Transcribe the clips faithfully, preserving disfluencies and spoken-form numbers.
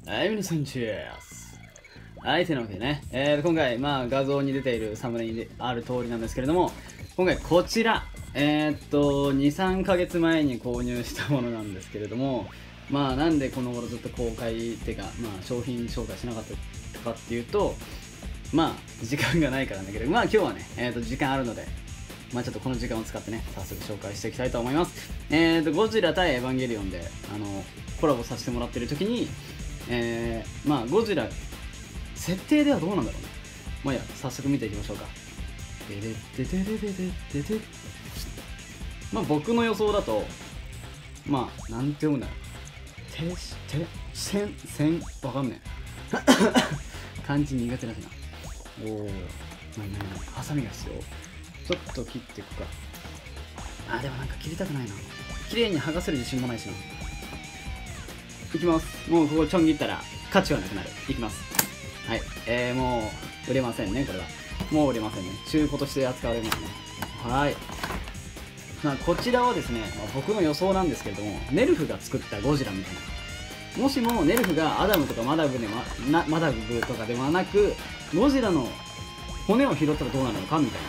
はい、皆さん、チェアス。はい、てなわけでね、えー、今回、まあ、画像に出ているサムネにある通りなんですけれども、今回こちら、えー、っと、に、さんかげつまえに購入したものなんですけれども、まあ、なんでこの頃ずっと公開っていうか、まあ、商品紹介しなかったかっていうと、まあ、時間がないからなんだけど、まあ、今日はね、えー、っと、時間あるので、まあちょっとこの時間を使ってね、早速紹介していきたいと思います。えーと、ゴジラ対エヴァンゲリオンで、あの、コラボさせてもらってる時に、えー、まあゴジラ、設定ではどうなんだろうね。まあいや、早速見ていきましょうか。ででででででででまあ僕の予想だと、まあ、なんて読むんだろう。てし、て、せん、せん、わかんねえ。漢字苦手だしな。おー、なになになに、ハサミが必要。ちょっと切っていくか。あ、でもなんか切りたくないな。綺麗に剥がせる自信もないしな。いきます。もうここちょん切ったら価値はなくなる。いきます。はい。えー、もう売れませんね、これは。もう売れませんね。中古として扱われますね。はい。まあ、こちらはですね、まあ、僕の予想なんですけれども、ネルフが作ったゴジラみたいな。もしもネルフがアダムとかマダブで、ま、なマダブとかではなく、ゴジラの骨を拾ったらどうなるのかみたいな。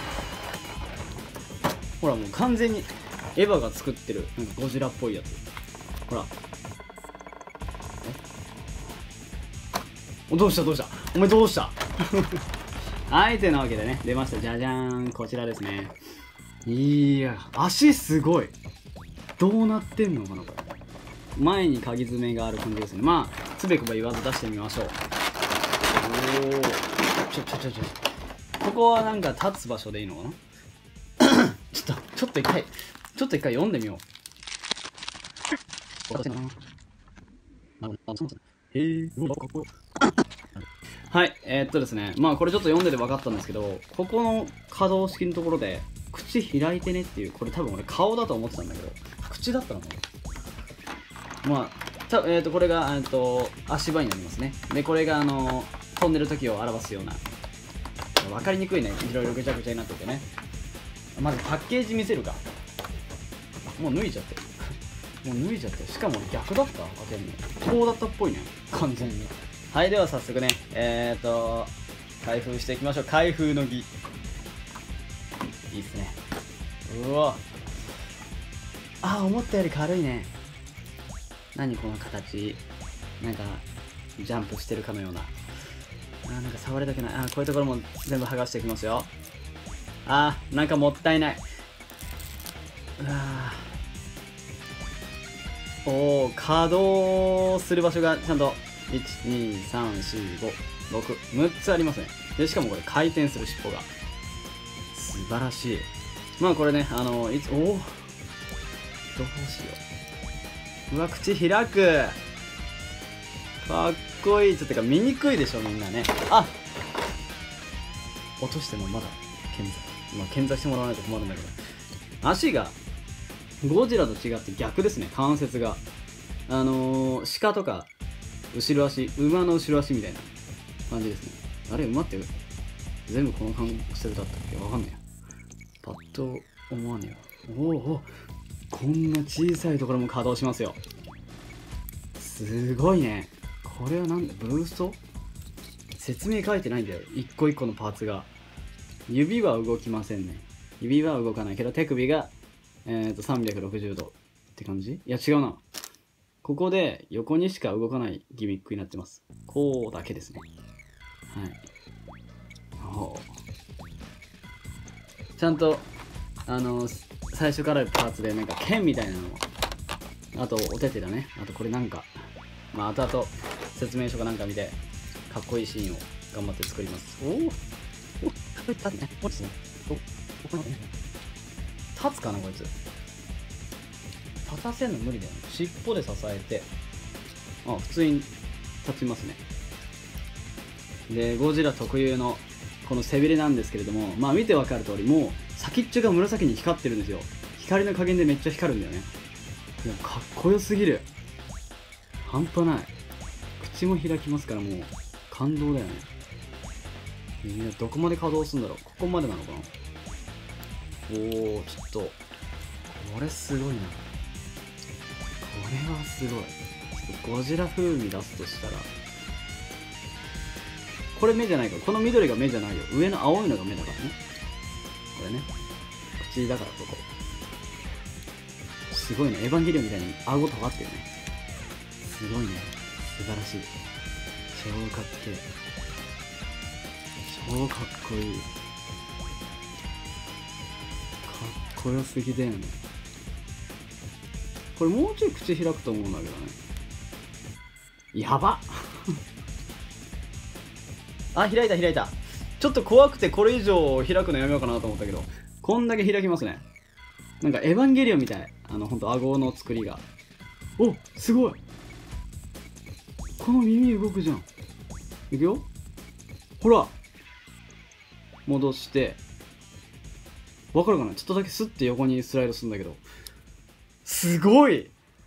ほらもう完全にエヴァが作ってるなんかゴジラっぽいやつ。ほら。え、どうしたどうしたお前どうしたはい、てなわけでね、出ました。じゃじゃーん。こちらですね。いや、足すごい。どうなってんのかなこれ。前に鍵爪がある感じですね。まあ、つべこべ言わず出してみましょう。おー。ちょちょちょちょ。ここはなんか立つ場所でいいのかなちょっと、ちょっと一回、ちょっと一回読んでみよう。はい、えー、っとですね、まあこれちょっと読んでて分かったんですけど、ここの可動式のところで、口開いてねっていう、これ多分俺顔だと思ってたんだけど、口だったのかな。まあ、たえー、っと、これが、えー、っと、足場になりますね。で、これが、あの、飛んでる時を表すような、分かりにくいね、いろいろぐちゃぐちゃになっててね。まずパッケージ見せるか。もう脱いじゃってる。もう脱いじゃってる。しかも逆だった開けるの。こうだったっぽいね。完全に。はい、では早速ね、えーと、開封していきましょう。開封の儀。いいっすね。うわ。あ、思ったより軽いね。何この形。なんか、ジャンプしてるかのような。あ、なんか触れたくない。あ、こういうところも全部剥がしていきますよ。あー、なんかもったいない。うわー。おー、稼働する場所がちゃんといち、に、さん、よん、ご、ろく、むっつありますね。で、しかもこれ回転する尻尾が素晴らしい。まあこれね、あのいつ、おお、どうしよう。うわ、口開く。かっこいい。ちょっとか見にくいでしょみんなね。あ、落としてもまだ健在。まあ、健在してもらわないと困るんだけど、足がゴジラと違って逆ですね。関節があのー、鹿とか後ろ足、馬の後ろ足みたいな感じですね。あれ、馬って全部この関節だったっけ。わかんねえ。パッと思わねえよ。おお、こんな小さいところも稼働しますよ。すごいね。これはなんだ、ブースト。説明書いてないんだよ、一個一個のパーツが。指は動きませんね。指は動かないけど手首が、えー、とさんびゃくろくじゅうどって感じ。いや違うな。ここで横にしか動かないギミックになってます。こうだけですね。はい。おちゃんとあのー、最初からあるパーツでなんか剣みたいなの、あとお手手だね。あとこれなんか、まあ後々説明書かなんか見てかっこいいシーンを頑張って作ります。おお、立つね。落ちてね。立つかなこいつ。立たせんの無理だよね。尻尾で支えて。あ、普通に立ちますね。で、ゴジラ特有のこの背びれなんですけれども、まあ見てわかる通り、もう先っちょが紫に光ってるんですよ。光の加減でめっちゃ光るんだよね。いや、かっこよすぎる。半端ない。口も開きますから、もう感動だよね。いや、どこまで稼働するんだろう。ここまでなのかな。おー、ちょっとこれすごいな。これはすごい。ちょっとゴジラ風味出すとしたらこれ目じゃないから、この緑が目じゃないよ。上の青いのが目だからね。これね。口だから、ここ。すごいね。エヴァンゲリオンみたいに顎尖ってるね。すごいね。素晴らしい。超かっけえ。超かっこいい。かっこよすぎだよね。これもうちょい口開くと思うんだけどね。やばっあ、開いた開いた。ちょっと怖くてこれ以上開くのやめようかなと思ったけど、こんだけ開きますね。なんかエヴァンゲリオンみたい。あの、ほんと顎の作りが。お、すごい。この耳動くじゃん。いくよ。ほら。戻して。わかるかな？ちょっとだけスッて横にスライドするんだけど。すごい。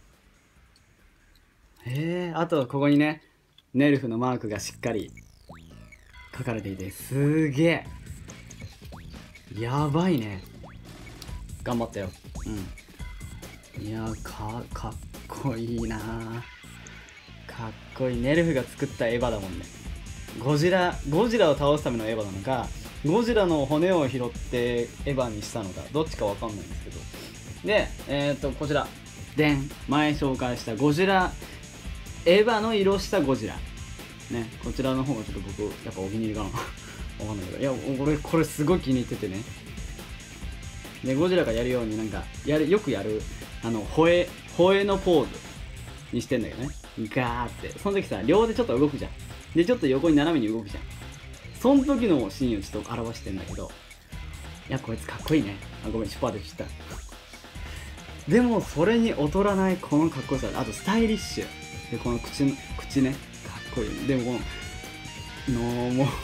へえ、あとここにね、ネルフのマークがしっかり書かれていて、すげえ。やばいね。頑張ったよ。うん。いやー、か、かっこいいなー。かっこいい。ネルフが作ったエヴァだもんね。ゴジラ、ゴジラを倒すためのエヴァなのか、ゴジラの骨を拾ってエヴァにしたのか、どっちかわかんないんですけど。で、えー、っと、こちら。でん。前紹介したゴジラ、エヴァの色したゴジラ。ね、こちらの方がちょっと僕、やっぱお気に入りかな。わかんないけど。いや、俺、これすごい気に入っててね。で、ゴジラがやるようになんか、やる、よくやる、あの、吠え、吠えのポーズにしてんだけどね。ガーって。その時さ、両手ちょっと動くじゃん。で、ちょっと横に斜めに動くじゃん。その時のシーンをちょっと表してんだけど、いや、こいつかっこいいね。あ、ごめん、シュパーで切った。でも、それに劣らないこのかっこよさ。あと、スタイリッシュ。で、この口の、口ね。かっこいい。でも、この、のーもう、うん。かっ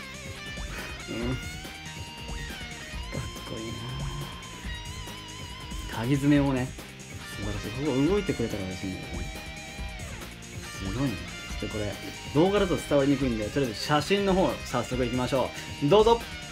こいいなぁ。鍵爪もね、素晴らしい。ここ動いてくれたら嬉しいんだけどね。すごいね。ちょっとこれ、動画だと伝わりにくいんで、とりあえず写真の方、早速行きましょう。どうぞ。